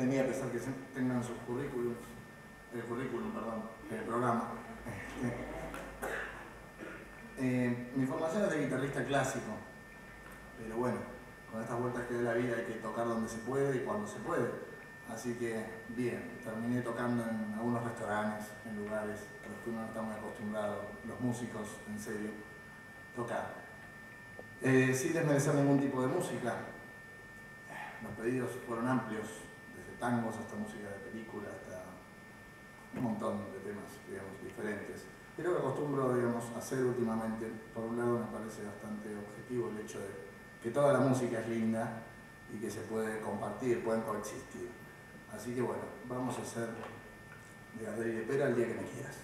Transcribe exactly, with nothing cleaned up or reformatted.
venía a pesar que tengan sus currículums, el currículum, perdón, el programa. Eh, mi formación es de guitarrista clásico, pero bueno, con estas vueltas que da la vida hay que tocar donde se puede y cuando se puede. Así que, bien, terminé tocando en algunos restaurantes, en lugares a los que uno no está muy acostumbrado, los músicos, en serio, tocar. Eh, sin desmerecer ningún tipo de música, los pedidos fueron amplios, desde tangos hasta música de película, hasta un montón de temas, digamos, diferentes. Es lo que acostumbro, digamos, hacer últimamente. Por un lado me parece bastante objetivo el hecho de que toda la música es linda y que se puede compartir, pueden coexistir. Así que bueno, vamos a hacer de Gardel y de Pera el día que me quieras.